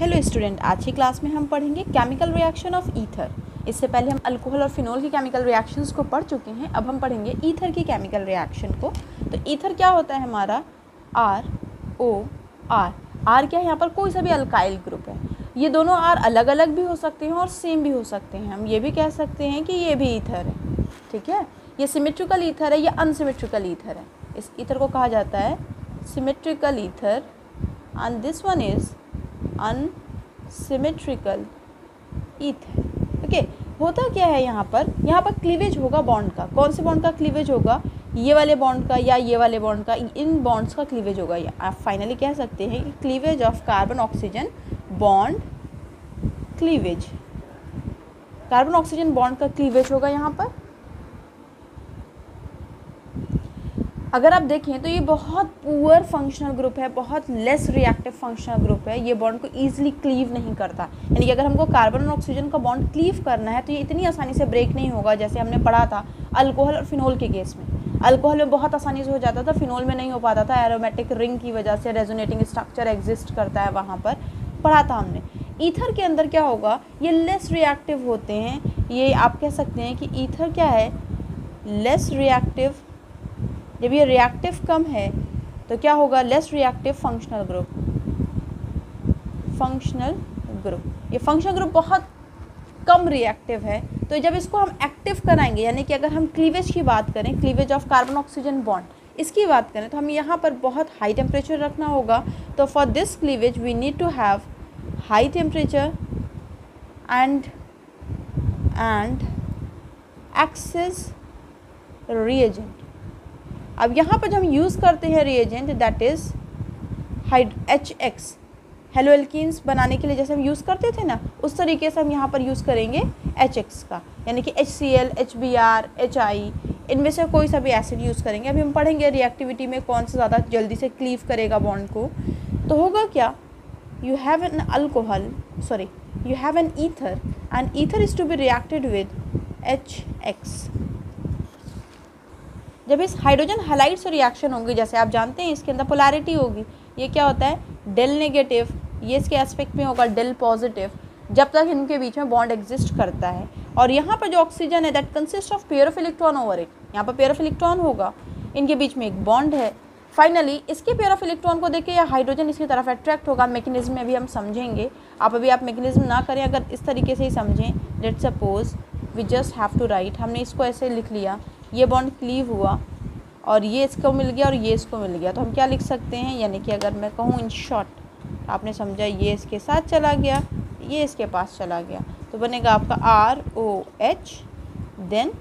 Hello student, आज की class में हम पढ़ेंगे केमिकल रिएक्शन ऑफ ईथर। इससे पहले हम अल्कोहल और फिनोल की केमिकल रिएक्शंस को पढ़ चुके हैं। अब हम पढ़ेंगे ईथर की केमिकल रिएक्शन को। तो ईथर क्या होता है हमारा, ROR। R क्या है यहाँ पर, कोई सा भी अल्काइल ग्रुप है। ये दोनों R अलग अलग भी हो सकते हैं और सेम भी हो सकते हैं। हम ये भी कह सकते हैं कि ये भी ईथर है, ठीक है। ये सिमेट्रिकल ईथर है, ये अनसिमेट्रिकल ईथर है। इस ईथर को कहा जाता है symmetrical ether and this one is unsymmetrical ether. Okay, होता क्या है यहाँ पर क्लीवेज होगा बॉन्ड का। कौन से बॉन्ड का क्लीवेज होगा, ये वाले बॉन्ड का या ये वाले बॉन्ड का, इन बॉन्ड्स का क्लीवेज होगा। आप फाइनली कह सकते हैं कि cleavage of carbon oxygen bond cleavage, carbon oxygen bond का क्लीवेज होगा यहाँ पर। अगर आप देखें तो ये बहुत पुअर फंक्शनल ग्रुप है, बहुत लेस रिएक्टिव फंक्शनल ग्रुप है। ये बॉन्ड को ईजिली क्लीव नहीं करता, यानी कि अगर हमको कार्बन और ऑक्सीजन का बॉन्ड क्लीव करना है तो ये इतनी आसानी से ब्रेक नहीं होगा जैसे हमने पढ़ा था अल्कोहल और फिनोल के केस में। अल्कोहल में बहुत आसानी से हो जाता था, फिनोल में नहीं हो पाता था। एरोमेटिक रिंग की वजह से रेजोनेटिंग स्ट्रक्चर एग्जिस्ट करता है, वहाँ पर पढ़ा था हमने। ईथर के अंदर क्या होगा, ये लेस रिएक्टिव होते हैं। ये आप कह सकते हैं कि ईथर क्या है, लेस रिएक्टिव। जब ये रिएक्टिव कम है तो क्या होगा, लेस रिएक्टिव फंक्शनल ग्रुप। ये फंक्शनल ग्रुप बहुत कम रिएक्टिव है। तो जब इसको हम एक्टिव कराएंगे, यानी कि अगर हम क्लीवेज की बात करें, cleavage of carbon oxygen bond, इसकी बात करें तो हम यहाँ पर बहुत हाई टेम्परेचर रखना होगा। तो for this cleavage we need to have high temperature and excess reagent. अब यहाँ पर जब हम यूज़ करते हैं reagent, that is HX, halo alkenes बनाने के लिए जैसे हम यूज़ करते थे ना, उस तरीके से हम यहाँ पर यूज़ करेंगे HX का, यानी कि HCl, HBr, HI, इनमें से कोई सा भी एसिड यूज़ करेंगे। अभी हम पढ़ेंगे रिएक्टिविटी में कौन सा ज़्यादा जल्दी से क्लीव करेगा बॉन्ड को। तो होगा क्या, you have an ether and ether is to be reacted with HX। जब इस हाइड्रोजन हैलाइड से रिएक्शन होगी, जैसे आप जानते हैं इसके अंदर पोलैरिटी होगी। ये क्या होता है, डेल नेगेटिव, ये इसके एस्पेक्ट में होगा डेल पॉजिटिव, जब तक इनके बीच में बॉन्ड एग्जिस्ट करता है। और यहाँ पर जो ऑक्सीजन है that consist of pair of electron over it, यहाँ पर पेयर ऑफ इलेक्ट्रॉन होगा, इनके बीच में एक बॉन्ड है। फाइनली इसके पेयर ऑफ इलेक्ट्रॉन को देख के या हाइड्रोजन इसकी तरफ अट्रैक्ट होगा। मैकेनिज्म में भी हम समझेंगे, आप मैकेनिज्म ना करें, अगर इस तरीके से ही समझें। Let's suppose we just have to write, हमने इसको ऐसे लिख लिया, ये बॉन्ड क्लीव हुआ और ये इसको मिल गया और ये इसको मिल गया। तो हम क्या लिख सकते हैं, यानी कि अगर मैं कहूँ इन शॉर्ट, आपने समझा, ये इसके साथ चला गया, ये इसके पास चला गया, तो बनेगा आपका ROH देन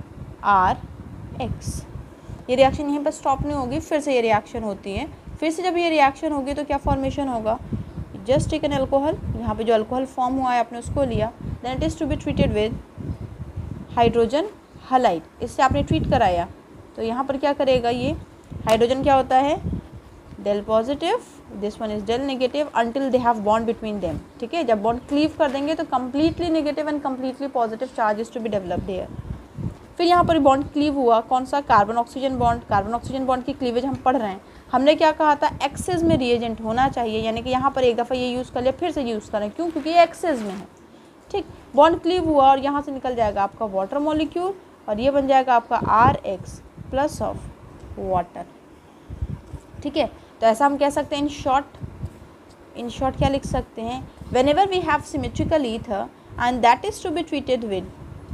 RX। ये रिएक्शन यहीं पर स्टॉप नहीं होगी, फिर से ये रिएक्शन होती है। फिर से जब ये रिएक्शन होगी तो क्या फॉर्मेशन होगा, जस्ट टेक एन अल्कोहल, यहाँ पे जो अल्कोहल फॉर्म हुआ है आपने उसको लिया, then it is to be treated with hydrogen halide. इससे आपने ट्रीट कराया तो यहाँ पर क्या करेगा, ये हाइड्रोजन क्या होता है, del positive, this one is del negative until they have bond between them. ठीक है, जब बॉन्ड क्लीव कर देंगे तो completely negative and completely positive charges to be developed here. फिर यहाँ पर बॉन्ड क्लीव हुआ, कौन सा, carbon oxygen bond. Carbon oxygen bond की क्लीवेज हम पढ़ रहे हैं। हमने क्या कहा था, एक्सेस में रिएजेंट होना चाहिए, यानी कि यहाँ पर एक दफ़ा ये यूज़ कर लिया, फिर से यूज़ करें, क्यों, क्योंकि ये एक्सेस में है। ठीक, बॉन्ड क्लीव हुआ और यहाँ से निकल जाएगा आपका वाटर मॉलिक्यूल और ये बन जाएगा आपका RX प्लस ऑफ वाटर। ठीक है, तो ऐसा हम कह सकते हैं इन शॉर्ट क्या लिख सकते हैं, whenever we have symmetrical ether and that is to be treated with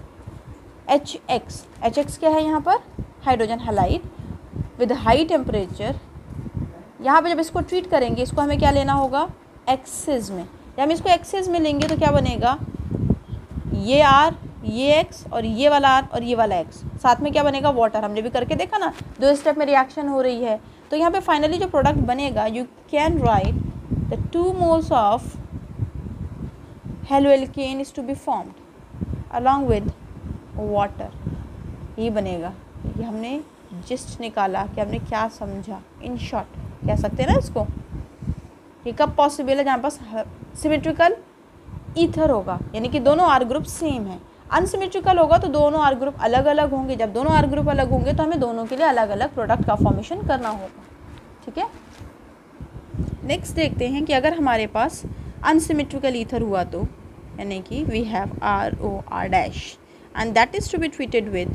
HX। HX क्या है यहाँ पर, hydrogen halide with high temperature. यहाँ पे जब इसको ट्रीट करेंगे, इसको हमें क्या लेना होगा, एक्सेस में। जब हम इसको एक्सेस में लेंगे तो क्या बनेगा, ये R, ये X और ये वाला R और ये वाला X, साथ में क्या बनेगा, वाटर। हमने भी करके देखा ना, 2 स्टेप में रिएक्शन हो रही है। तो यहाँ पे फाइनली जो प्रोडक्ट बनेगा, you can write the 2 moles of haloalkane is to be formed along with water. ये बनेगा, ये हमने जस्ट निकाला कि हमने क्या समझा, इन शॉर्ट कह सकते हैं ना इसको। ये कब पॉसिबल है, जहाँ पास सिमेट्रिकल ईथर होगा, यानी कि दोनों R ग्रुप सेम है। अनसिमेट्रिकल होगा तो दोनों R ग्रुप अलग अलग होंगे। जब दोनों R ग्रुप अलग होंगे तो हमें दोनों के लिए अलग अलग प्रोडक्ट का फॉर्मेशन करना होगा। ठीक है, नेक्स्ट देखते हैं कि अगर हमारे पास अनसिमेट्रिकल ईथर हुआ तो यानी कि we have ROR dash and that is to be treated with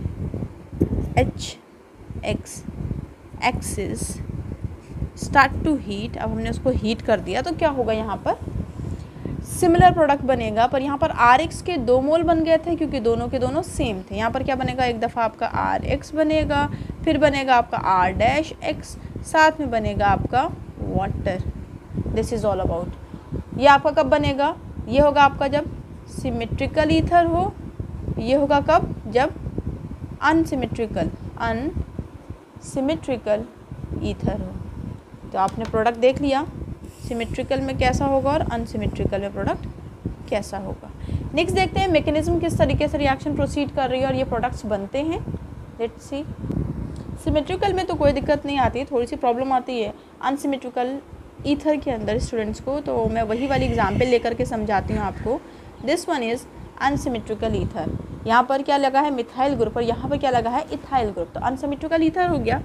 HX excess start to heat. अब हमने उसको हीट कर दिया तो क्या होगा, यहाँ पर सिमिलर प्रोडक्ट बनेगा, पर यहाँ पर RX के 2 मोल बन गए थे क्योंकि दोनों के दोनों सेम थे। यहाँ पर क्या बनेगा, एक दफ़ा आपका RX बनेगा, फिर बनेगा आपका R डैश X, साथ में बनेगा आपका water. This is all about. ये आपका कब बनेगा, ये होगा आपका जब सिमेट्रिकल ईथर हो, ये होगा कब, जब अनसिमेट्रिकल ईथर हो। तो आपने प्रोडक्ट देख लिया, सिमेट्रिकल में कैसा होगा और अनसिमेट्रिकल में प्रोडक्ट कैसा होगा। नेक्स्ट देखते हैं मैकेनिज्म किस तरीके से रिएक्शन प्रोसीड कर रही है और ये प्रोडक्ट्स बनते हैं। Let's see. सिमेट्रिकल में तो कोई दिक्कत नहीं आती, थोड़ी सी प्रॉब्लम आती है अनसिमेट्रिकल ईथर के अंदर स्टूडेंट्स को, तो मैं वही वाली एग्जाम्पल लेकर के समझाती हूँ आपको। This one is unsymmetrical ether. यहाँ पर क्या लगा है, मिथाइल ग्रुप, और यहाँ पर क्या लगा है, इथाइल ग्रुप। तो अनसिमेट्रिकल ईथर हो गया।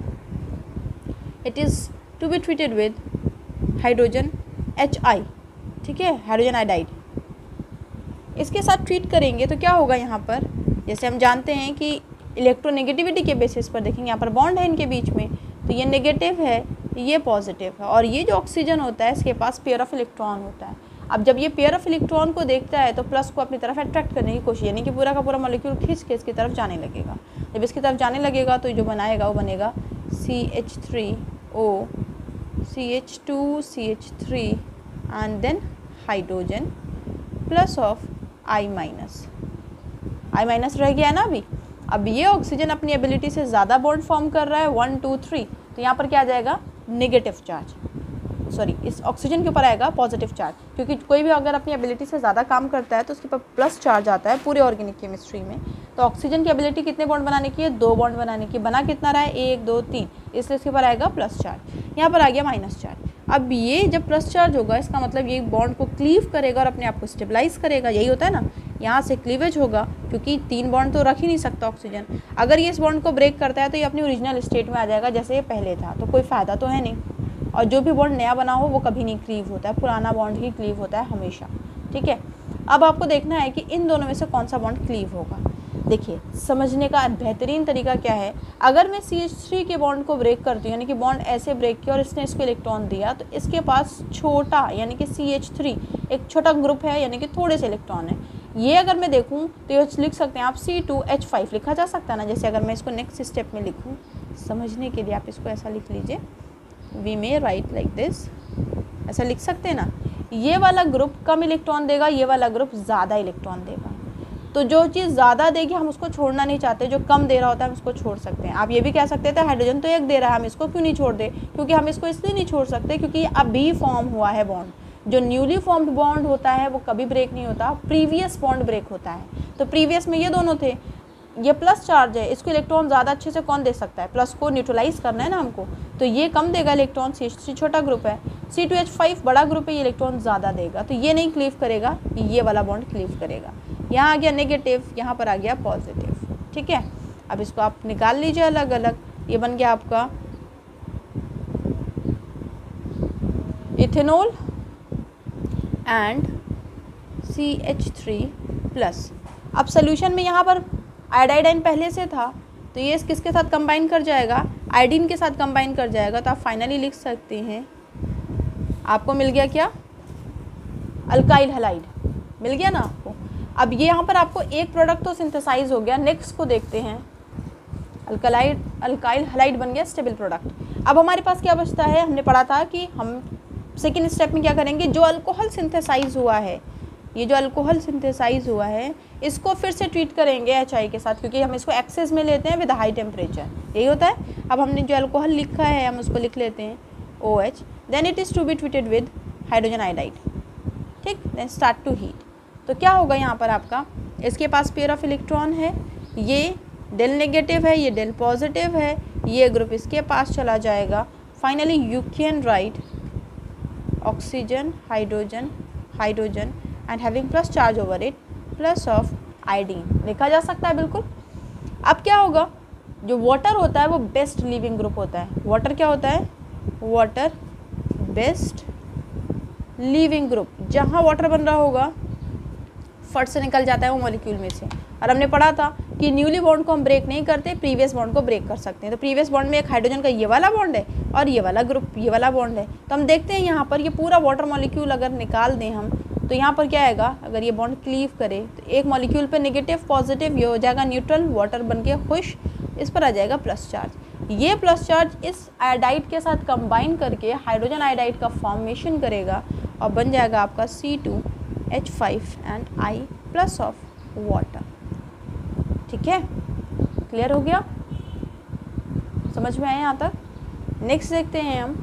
It is to be treated with hydrogen HI, ठीक है, हाइड्रोजन आइडाइड। इसके साथ ट्रीट करेंगे तो क्या होगा, यहाँ पर जैसे हम जानते हैं कि इलेक्ट्रोनेगेटिविटी के बेसिस पर देखेंगे, यहाँ पर बॉन्ड है इनके बीच में, तो ये नेगेटिव है, ये पॉजिटिव है, और ये जो ऑक्सीजन होता है इसके पास पेयर ऑफ इलेक्ट्रॉन होता है। अब जब ये पेयर ऑफ इलेक्ट्रॉन को देखता है तो प्लस को अपनी तरफ अट्रैक्ट करने की कोशिश, यानी कि पूरा का पूरा मॉलिक्यूल खींच के इसकी तरफ जाने लगेगा। जब इसकी तरफ जाने लगेगा तो जो बनाएगा वो बनेगा CH3O, CH2, CH3 and then hydrogen plus of I minus रह गया है ना अभी। अब ये ऑक्सीजन अपनी एबिलिटी से ज़्यादा बॉन्ड फॉर्म कर रहा है, 1 2 3, तो यहाँ पर क्या आ जाएगा, नेगेटिव चार्ज, सॉरी इस ऑक्सीजन के ऊपर आएगा पॉजिटिव चार्ज, क्योंकि कोई भी अगर अपनी एबिलिटी से ज़्यादा काम करता है तो उसके ऊपर प्लस चार्ज आता है पूरे ऑर्गेनिक केमिस्ट्री में। तो ऑक्सीजन की एबिलिटी कितने बॉन्ड बनाने की है, 2 बॉन्ड बनाने की, बना कितना रहा है, 1 2 3, इसलिए इसके ऊपर आएगा प्लस चार्ज, यहाँ पर आ गया माइनस चार्ज। अब ये जब प्लस चार्ज होगा इसका मतलब ये बॉन्ड को क्लीव करेगा और अपने आप को स्टेबलाइज करेगा, यही होता है ना, यहाँ से क्लीवेज होगा, क्योंकि 3 बॉन्ड तो रख ही नहीं सकता ऑक्सीजन। अगर ये इस बॉन्ड को ब्रेक करता है तो ये अपनी ओरिजिनल स्टेट में आ जाएगा जैसे ये पहले था, तो कोई फ़ायदा तो है नहीं। और जो भी बॉन्ड नया बना हो वो कभी नहीं क्लीव होता है, पुराना बॉन्ड ही क्लीव होता है हमेशा, ठीक है। अब आपको देखना है कि इन दोनों में से कौन सा बॉन्ड क्लीव होगा। देखिए, समझने का बेहतरीन तरीका क्या है, अगर मैं CH3 के बॉन्ड को ब्रेक करती हूँ, यानी कि बॉन्ड ऐसे ब्रेक किया और इसने इसको इलेक्ट्रॉन दिया, तो इसके पास छोटा यानी कि CH3 एक छोटा ग्रुप है, यानी कि थोड़े से इलेक्ट्रॉन है। ये अगर मैं देखूँ तो ये लिख सकते हैं आप C2H5 लिखा जा सकता है ना। जैसे अगर मैं इसको नेक्स्ट स्टेप में लिखूँ, समझने के लिए आप इसको ऐसा लिख लीजिए, we may write like this, ऐसा लिख सकते हैं ना। ये वाला ग्रुप कम इलेक्ट्रॉन देगा, ये वाला ग्रुप ज़्यादा इलेक्ट्रॉन देगा। तो जो चीज़ ज़्यादा देगी हम उसको छोड़ना नहीं चाहते, जो कम दे रहा होता है हम उसको छोड़ सकते हैं। आप ये भी कह सकते थे हाइड्रोजन तो 1 दे रहा है, हम इसको क्यों नहीं छोड़ दे, क्योंकि हम इसको इसलिए नहीं छोड़ सकते क्योंकि अभी फॉर्म हुआ है बॉन्ड। जो न्यूली फॉर्म्ड बॉन्ड होता है वो कभी ब्रेक नहीं होता, प्रीवियस बॉन्ड ब्रेक होता है। तो प्रीवियस में ये दोनों थे, ये प्लस चार्ज है, इसको इलेक्ट्रॉन ज़्यादा अच्छे से कौन दे सकता है, प्लस को न्यूट्रलाइज करना है ना हमको, तो ये कम देगा इलेक्ट्रॉन, CH3 छोटा ग्रुप है, C2H5 बड़ा ग्रुप है, ये इलेक्ट्रॉन ज़्यादा देगा, तो ये नहीं क्लीव करेगा, ये वाला बॉन्ड क्लीव करेगा। यहाँ आ गया नेगेटिव, यहाँ पर आ गया पॉजिटिव, ठीक है। अब इसको आप निकाल लीजिए अलग अलग, ये बन गया आपका इथेनॉल एंड CH3 प्लस। अब सोल्यूशन में यहाँ पर आयोडाइन पहले से था, तो ये किसके साथ कंबाइन कर जाएगा, आयोडीन के साथ कंबाइन कर जाएगा, तो आप फाइनली लिख सकते हैं, आपको मिल गया क्या, अल्काइल हैलाइड मिल गया ना आपको। अब ये यहाँ पर आपको एक प्रोडक्ट तो सिंथेसाइज हो गया, नेक्स्ट को देखते हैं, अल्काइल हैलाइड बन गया स्टेबल प्रोडक्ट। अब हमारे पास क्या बचता है, हमने पढ़ा था कि हम सेकेंड स्टेप में क्या करेंगे, जो अल्कोहल सिंथेसाइज हुआ है, ये जो अल्कोहल सिंथेसाइज हुआ है इसको फिर से ट्रीट करेंगे HI के साथ, क्योंकि हम इसको एक्सेस में लेते हैं विद हाई टेम्परेचर, यही होता है। अब हमने जो अल्कोहल लिखा है हम उसको लिख लेते हैं OH, then it is to be treated with hydrogen iodide, ठीक, देन स्टार्ट टू हीट। तो क्या होगा यहाँ पर आपका, इसके पास पेयर ऑफ इलेक्ट्रॉन है, ये डेल नेगेटिव है, ये डेल पॉजिटिव है, ये ग्रुप इसके पास चला जाएगा। Finally you can write oxygen hydrogen hydrogen and having plus charge over it plus of iodine, लिखा जा सकता है बिल्कुल। अब क्या होगा, जो वाटर होता है वो बेस्ट लीविंग ग्रुप होता है। वाटर क्या होता है, वाटर बेस्ट लीविंग ग्रुप, जहाँ वाटर बन रहा होगा फट से निकल जाता है वो मॉलिक्यूल में से। और हमने पढ़ा था कि न्यूली बॉन्ड को हम ब्रेक नहीं करते, प्रीवियस बॉन्ड को ब्रेक कर सकते हैं। तो प्रीवियस बॉन्ड में एक हाइड्रोजन का ये वाला बॉन्ड है और ये वाला ग्रुप ये वाला बॉन्ड है। तो हम देखते हैं यहाँ पर ये पूरा वाटर मॉलिक्यूल अगर निकाल दें हम, तो यहाँ पर क्या आएगा, अगर ये बॉन्ड क्लीव करे तो एक मॉलिक्यूल पे नेगेटिव पॉजिटिव, ये हो जाएगा न्यूट्रल, वाटर बन के खुश, इस पर आ जाएगा प्लस चार्ज। ये प्लस चार्ज इस आयोडाइड के साथ कंबाइन करके हाइड्रोजन आयोडाइड का फॉर्मेशन करेगा और बन जाएगा आपका C2H5 and I plus of water. ठीक है, क्लियर हो गया, समझ में आया यहाँ तक। नेक्स्ट देखते हैं हम,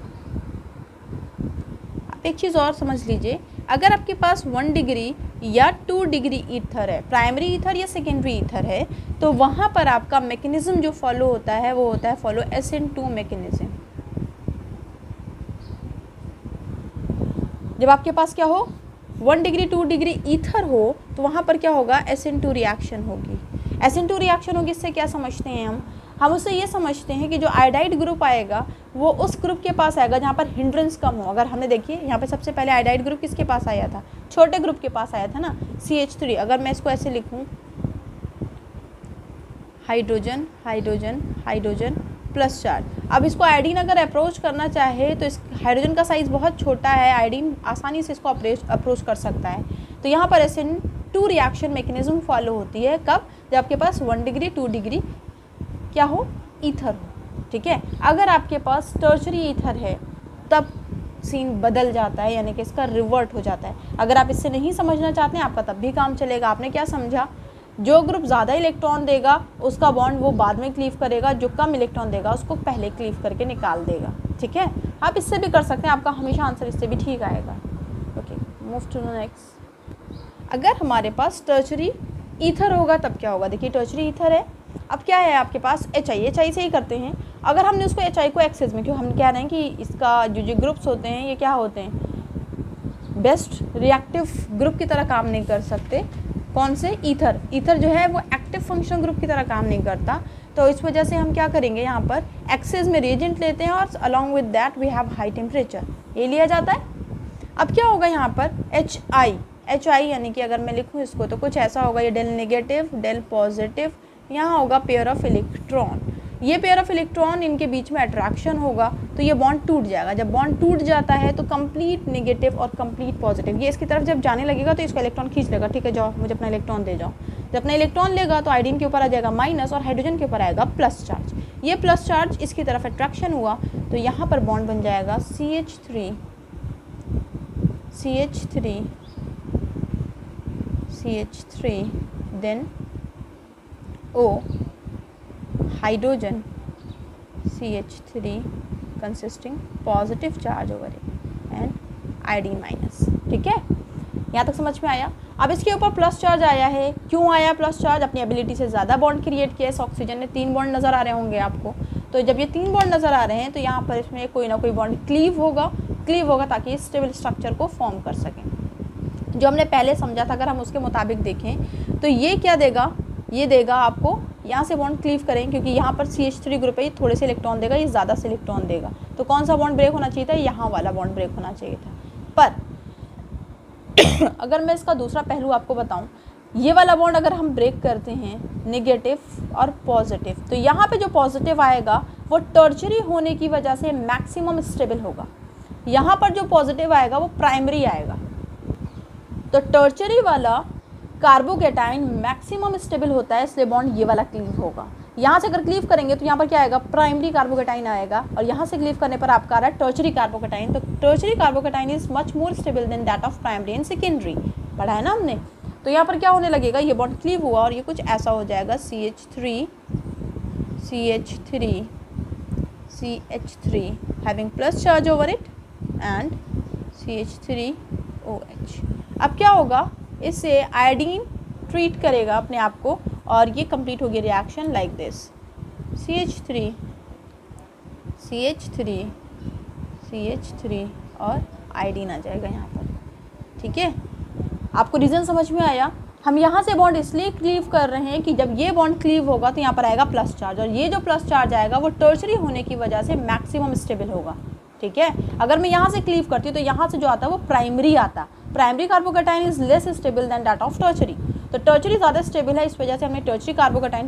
एक चीज़ और समझ लीजिए, अगर आपके पास 1 डिग्री या 2 डिग्री ईथर है, प्राइमरी ईथर या सेकेंडरी ईथर है, तो वहाँ पर आपका मैकेनिज्म जो फॉलो होता है वो होता है फॉलो SN2 मैकेनिज्म। जब आपके पास क्या हो 1 डिग्री 2 डिग्री ईथर हो तो वहाँ पर क्या होगा, SN2 रिएक्शन होगी। SN2 रिएक्शन होगी, इससे क्या समझते हैं हम उससे ये समझते हैं कि जो आयोडाइड ग्रुप आएगा वो उस ग्रुप के पास आएगा जहाँ पर हिंड्रेंस कम हो। अगर हमने देखिए यहाँ पे सबसे पहले आयोडाइड ग्रुप किसके पास आया था, छोटे ग्रुप के पास आया था ना, CH3। अगर मैं इसको ऐसे लिखूँ, hydrogen hydrogen hydrogen plus charge. अब इसको आयोडीन अगर अप्रोच करना चाहे तो इस हाइड्रोजन का साइज़ बहुत छोटा है, आयोडीन आसानी से इसको अप्रोच कर सकता है। तो यहाँ पर SN2 रिएक्शन मैकेनिज्म फॉलो होती है, कब, जब आपके पास 1 डिग्री 2 डिग्री क्या हो, ईथर हो। ठीक है, अगर आपके पास टर्शरी ईथर है तब सीन बदल जाता है, यानी कि इसका रिवर्ट हो जाता है। अगर आप इससे नहीं समझना चाहते हैं आपका तब भी काम चलेगा। आपने क्या समझा, जो ग्रुप ज़्यादा इलेक्ट्रॉन देगा उसका बॉन्ड वो बाद में क्लीव करेगा, जो कम इलेक्ट्रॉन देगा उसको पहले क्लीव करके निकाल देगा। ठीक है, आप इससे भी कर सकते हैं, आपका हमेशा आंसर इससे भी ठीक आएगा। Okay, move to next. अगर हमारे पास टर्शरी ईथर होगा तब क्या होगा, देखिए टर्शरी ईथर है, अब क्या है आपके पास HI से ही करते हैं। अगर हमने उसको HI को एक्सेस में, क्यों हम कह रहे हैं कि इसका जो ग्रुप्स होते हैं ये क्या होते हैं, बेस्ट रिएक्टिव ग्रुप की तरह काम नहीं कर सकते। कौन से, ईथर जो है वो एक्टिव फंक्शनल ग्रुप की तरह काम नहीं करता। तो इस वजह से हम क्या करेंगे, यहाँ पर एक्सेस में रिएजेंट लेते हैं और along with that we have high temperature, ये लिया जाता है। अब क्या होगा यहाँ पर HI यानी कि अगर मैं लिखूँ इसको तो कुछ ऐसा होगा, ये डेल नेगेटिव डेल पॉजिटिव, यहाँ होगा पेयर ऑफ इलेक्ट्रॉन। ये पेयर ऑफ इलेक्ट्रॉन इनके बीच में अट्रैक्शन होगा तो ये बॉन्ड टूट जाएगा। जब बॉन्ड टूट जाता है तो कंप्लीट नेगेटिव और कंप्लीट पॉजिटिव ये इसकी तरफ जब जाने लगेगा तो इसका इलेक्ट्रॉन खींच लेगा। ठीक है, जाओ मुझे अपना इलेक्ट्रॉन दे जाओ। जब अपना इलेक्ट्रॉन लेगा तो आयोडीन के ऊपर आ जाएगा माइनस और हाइड्रोजन के ऊपर आएगा प्लस चार्ज। ये प्लस चार्ज इसकी तरफ अट्रैक्शन हुआ तो यहाँ पर बॉन्ड बन जाएगा CH3 then O hydrogen CH3 consisting positive charge over it and iodine minus. ठीक है, यहाँ तक समझ में आया। अब इसके ऊपर प्लस चार्ज आया है, क्यों आया प्लस चार्ज, अपनी एबिलिटी से ज़्यादा बॉन्ड क्रिएट किया है। इस ऑक्सीजन ने 3 बॉन्ड नज़र आ रहे होंगे आपको, तो जब ये 3 बॉन्ड नज़र आ रहे हैं तो यहाँ पर इसमें कोई ना कोई बॉन्ड क्लीव होगा ताकि स्टेबल स्ट्रक्चर को फॉर्म कर सकें। जो हमने पहले समझा था अगर हम उसके मुताबिक देखें तो ये क्या देगा, ये देगा आपको यहाँ से बॉन्ड क्लीव करें क्योंकि यहाँ पर CH3 ग्रुप है, ये थोड़े से इलेक्ट्रॉन देगा, ये ज़्यादा से इलेक्ट्रॉन देगा। तो कौन सा बॉन्ड ब्रेक होना चाहिए था, यहाँ वाला बॉन्ड ब्रेक होना चाहिए था। पर अगर मैं इसका दूसरा पहलू आपको बताऊँ, ये वाला बॉन्ड अगर हम ब्रेक करते हैं नेगेटिव और पॉजिटिव तो यहाँ पे जो पॉजिटिव आएगा वो टर्शरी होने की वजह से मैक्सिमम स्टेबल होगा। यहाँ पर जो पॉजिटिव आएगा वो प्राइमरी आएगा। तो टर्शरी वाला कार्बोकेटाइन मैक्सिमम स्टेबल होता है, इसलिए बॉन्ड ये वाला क्लीव होगा। यहाँ से अगर क्लीव करेंगे तो यहाँ पर क्या आएगा, प्राइमरी कार्बोकेटाइन आएगा और यहाँ से क्लीव करने पर आपका आ रहा है टर्शरी कार्बोकेटाइन। तो tertiary carbocation is much more stable than that of primary and secondary, पढ़ा है ना हमने। तो यहाँ पर क्या होने लगेगा, ये बॉन्ड क्लीव हुआ और ये कुछ ऐसा हो जाएगा CH3 having plus charge over it and CH3OH। अब क्या होगा, इससे आयोडीन ट्रीट करेगा अपने आप को और ये कंप्लीट होगी रिएक्शन लाइक दिस, CH3 और आयोडीन आ जाएगा यहाँ पर। ठीक है, आपको रीज़न समझ में आया। हम यहाँ से बॉन्ड इसलिए क्लीव कर रहे हैं कि जब ये बॉन्ड क्लीव होगा तो यहाँ पर आएगा प्लस चार्ज और ये जो प्लस चार्ज आएगा वो टर्शरी होने की वजह से मैक्सिमम स्टेबल होगा। ठीक है। अगर मैं यहाँ से क्लीव करती हूँ तो यहाँ से जो आता है वो प्राइमरी आता। Primary carbocation is less stable than that of tertiary. तो टर्शरी ज़्यादा स्टेबल है, इस वजह से हमने टर्शरी कार्बोकैटायन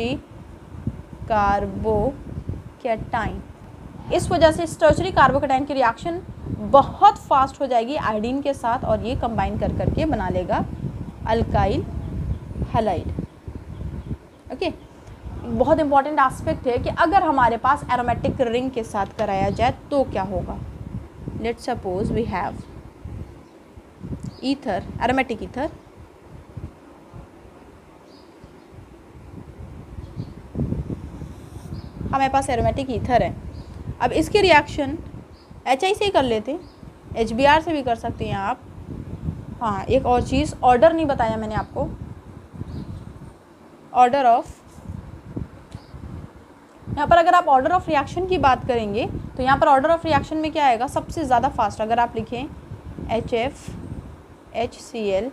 इस वजह से इस टर्शरी कार्बोकैटायन की रिएक्शन बहुत फास्ट हो जाएगी आयोडीन के साथ और ये कंबाइन कर करके बना लेगा अल्काइल हैलाइड। ओके, बहुत इंपॉर्टेंट एस्पेक्ट है कि अगर हमारे पास एरोमेटिक रिंग के साथ कराया जाए तो क्या होगा। Let's suppose we have ether, aromatic ether, हमारे पास एरोमेटिक ईथर है। अब इसकी रिएक्शन HI से ही कर लेते हैं, HBr से भी कर सकते हैं आप। हाँ, एक और चीज़, ऑर्डर नहीं बताया मैंने आपको, ऑर्डर ऑफ, यहाँ पर अगर आप ऑर्डर ऑफ रिएक्शन की बात करेंगे तो यहाँ पर ऑर्डर ऑफ रिएक्शन में क्या आएगा, सबसे ज़्यादा फास्ट अगर आप लिखें HF, HCl,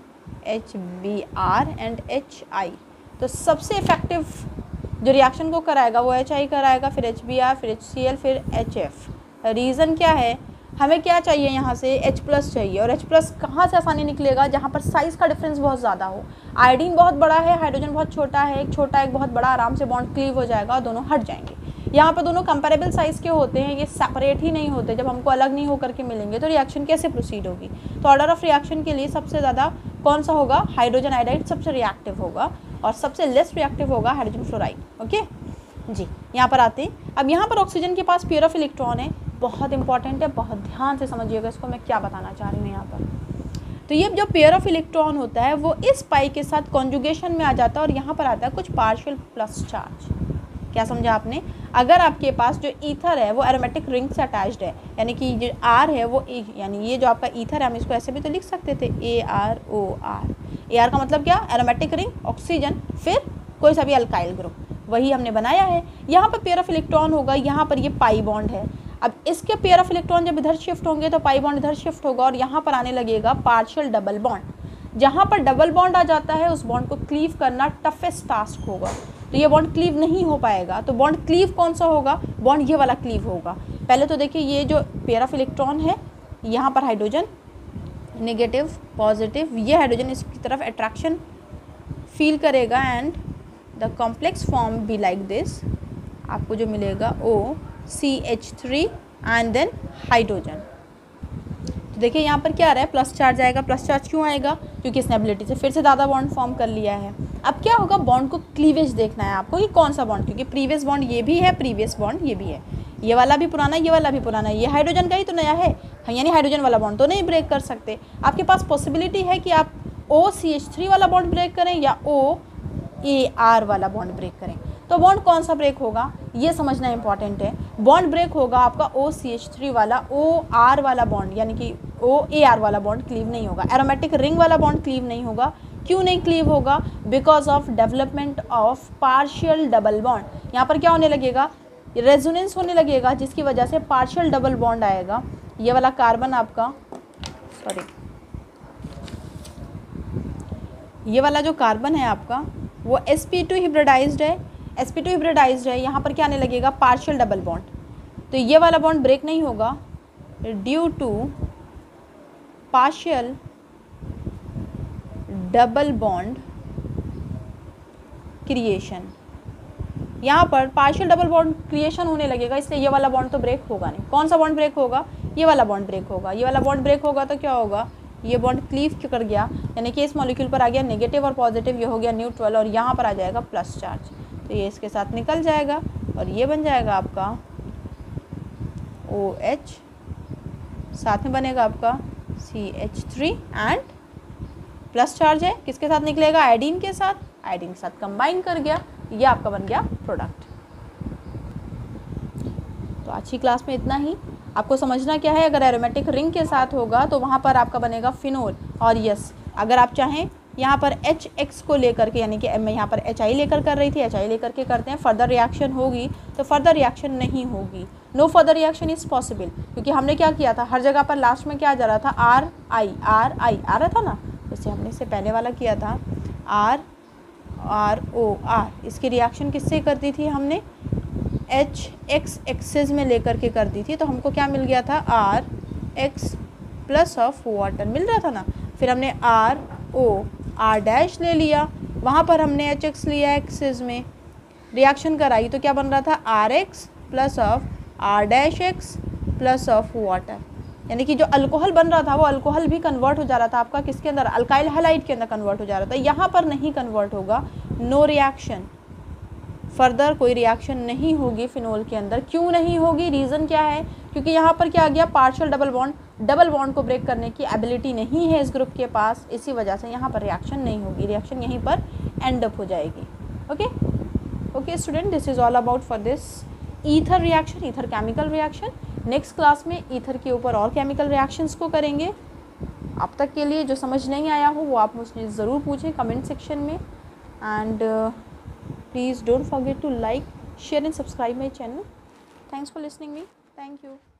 HBr and HI, तो सबसे इफेक्टिव जो रिएक्शन को कराएगा वो HI कराएगा, फिर HBr, फिर HCl, फिर HF। रीज़न क्या है, हमें क्या चाहिए, यहाँ से H+ चाहिए, और H+ कहाँ से आसानी निकलेगा, जहाँ पर साइज़ का डिफरेंस बहुत ज़्यादा हो। आयोडीन बहुत बड़ा है, हाइड्रोजन बहुत छोटा है, एक छोटा एक बहुत बड़ा, आराम से बॉन्ड क्लीव हो जाएगा और दोनों हट जाएंगे। यहाँ पर दोनों कंपेरेबल साइज़ के होते हैं, ये सेपरेट ही नहीं होते। जब हमको अलग नहीं होकर के मिलेंगे तो रिएक्शन कैसे प्रोसीड होगी। तो ऑर्डर ऑफ रिएक्शन के लिए सबसे ज़्यादा कौन सा होगा, हाइड्रोजन आयोडाइड सबसे रिएक्टिव होगा और सबसे लेस रिएक्टिव होगा हाइड्रोजन फ्लोराइड। ओके जी, यहाँ पर आते हैं। अब यहाँ पर ऑक्सीजन के पास पेयर ऑफ इलेक्ट्रॉन है, बहुत इंपॉर्टेंट है, बहुत ध्यान से समझिएगा इसको, मैं क्या बताना चाह रही हूँ यहाँ पर। तो ये जो पेयर ऑफ इलेक्ट्रॉन होता है वो इस पाई के साथ कॉन्जुगेशन में आ जाता है और यहाँ पर आता है कुछ पार्शियल प्लस चार्ज। क्या समझा आपने, अगर आपके पास जो ईथर है वो एरोमेटिक रिंग से अटैच्ड है, यानी कि जो R है वो यानी ये जो आपका ईथर है, हम इसको ऐसे भी तो लिख सकते थे AROR। AR का मतलब क्या, एरोमेटिक रिंग, ऑक्सीजन, फिर कोई सा भी अल्काइल ग्रुप, वही हमने बनाया है। यहाँ पर पेयर ऑफ इलेक्ट्रॉन होगा, यहाँ पर ये पाई बॉन्ड है। अब इसके पेयर ऑफ इलेक्ट्रॉन जब इधर शिफ्ट होंगे तो पाई बॉन्ड इधर शिफ्ट होगा और यहाँ पर आने लगेगा पार्शियल डबल बॉन्ड। जहाँ पर डबल बॉन्ड आ जाता है उस बॉन्ड को क्लीव करना टफेस्ट टास्क होगा, तो ये बॉन्ड क्लीव नहीं हो पाएगा। तो बॉन्ड क्लीव कौन सा होगा, बॉन्ड ये वाला क्लीव होगा। पहले तो देखिए ये जो पेयर ऑफ इलेक्ट्रॉन है, यहाँ पर हाइड्रोजन नेगेटिव पॉजिटिव, ये हाइड्रोजन इसकी तरफ अट्रैक्शन फील करेगा and the complex form be like this, आपको जो मिलेगा OCH3 एंड देन हाइड्रोजन। तो देखिए यहाँ पर क्या आ रहा है, प्लस चार्ज आएगा। प्लस चार्ज क्यों आएगा, क्योंकि इसने एबिलिटी से फिर से ज़्यादा बॉन्ड फॉर्म कर लिया है। अब क्या होगा, बॉन्ड को क्लीवेज देखना है आपको कि कौन सा बॉन्ड, क्योंकि प्रीवियस बॉन्ड ये भी है, प्रीवियस बॉन्ड ये भी है, ये वाला भी पुराना, ये वाला भी पुराना, ये हाइड्रोजन का ही तो नया है, यानी हाइड्रोजन वाला बॉन्ड तो नहीं ब्रेक कर सकते। आपके पास पॉसिबिलिटी है कि आप OCH3 वाला बॉन्ड ब्रेक करें या OAR वाला बॉन्ड ब्रेक करें। तो बॉन्ड कौन सा ब्रेक होगा ये समझना इंपॉर्टेंट है। बॉन्ड ब्रेक होगा आपका OCH3 वाला, OR वाला बॉन्ड, यानी कि OAR वाला बॉन्ड क्लीव नहीं होगा। एरोमेटिक रिंग वाला बॉन्ड क्लीव नहीं होगा। क्यों नहीं क्लीव होगा, because of development of partial double bond. यहाँ पर क्या होने लगेगा, रेजोनेंस होने लगेगा, जिसकी वजह से पार्शियल डबल बॉन्ड आएगा। ये वाला कार्बन आपका, सॉरी, ये वाला जो कार्बन है आपका वो sp2 हिब्रिडाइज्ड है, sp2 हिब्रिडाइज्ड है। यहाँ पर क्या आने लगेगा, पार्शियल डबल बॉन्ड, तो ये वाला बॉन्ड ब्रेक नहीं होगा due to partial double bond creation. यहाँ पर पार्शियल डबल बॉन्ड क्रिएशन होने लगेगा, इसलिए ये वाला बॉन्ड तो ब्रेक होगा नहीं। कौन सा बॉन्ड ब्रेक होगा, ये वाला बॉन्ड ब्रेक होगा। ये वाला बॉन्ड ब्रेक होगा तो क्या होगा, ये बॉन्ड क्लीव कर गया, यानी कि इस मॉलिक्यूल पर आ गया नेगेटिव और पॉजिटिव, ये हो गया न्यूट्रल, और यहाँ पर आ जाएगा प्लस चार्ज, तो ये इसके साथ निकल जाएगा और ये बन जाएगा आपका OH, साथ में बनेगा आपका CH3 एंड प्लस चार्ज है, किसके साथ निकलेगा, आयोडीन के साथ, आयोडीन के साथ कंबाइन कर गया, ये आपका बन गया प्रोडक्ट। तो आज की क्लास में इतना ही। आपको समझना क्या है, अगर एरोमेटिक रिंग के साथ होगा तो वहाँ पर आपका बनेगा फिनोल, और यस अगर आप चाहें यहाँ पर HX को लेकर के, यानी कि मैं यहाँ पर HI लेकर कर रही थी, HI लेकर के करते हैं, फर्दर रिएक्शन होगी तो फर्दर रिएक्शन नहीं होगी, no further reaction is possible, क्योंकि हमने क्या किया था, हर जगह पर लास्ट में क्या जा रहा था, RI आ रहा था ना, जैसे हमने इससे पहले वाला किया था ROR, इसकी रिएक्शन किससे करती थी हमने, एच एक्स एक्सिस में लेकर के कर दी थी तो हमको क्या मिल गया था, R X plus of water मिल रहा था ना। फिर हमने आर ओ आर डैश ले लिया, वहाँ पर हमने एच एक्स लिया एक्सिस में, रिएक्शन कराई तो क्या बन रहा था, R X plus of R dash X plus of water, यानी कि जो अल्कोहल बन रहा था वो अल्कोहल भी कन्वर्ट हो जा रहा था आपका किसके अंदर, अल्काइल हैलाइड के अंदर कन्वर्ट हो जा रहा था। यहाँ पर नहीं कन्वर्ट होगा, नो रिएक्शन, फर्दर कोई रिएक्शन नहीं होगी फिनोल के अंदर। क्यों नहीं होगी, रीज़न क्या है, क्योंकि यहाँ पर क्या आ गया, पार्शियल डबल बॉन्ड को ब्रेक करने की एबिलिटी नहीं है इस ग्रुप के पास, इसी वजह से यहाँ पर रिएक्शन नहीं होगी, रिएक्शन यहीं पर एंड अप हो जाएगी। Okay student, this is all about for this ether reaction, ether chemical reaction. Next class में ईथर के ऊपर और केमिकल रिएक्शंस को करेंगे। अब तक के लिए जो समझ नहीं आया हो वो आप मुझे ज़रूर पूछें कमेंट सेक्शन में, and please don't forget to like, share and subscribe my channel. Thanks for listening me. Thank you.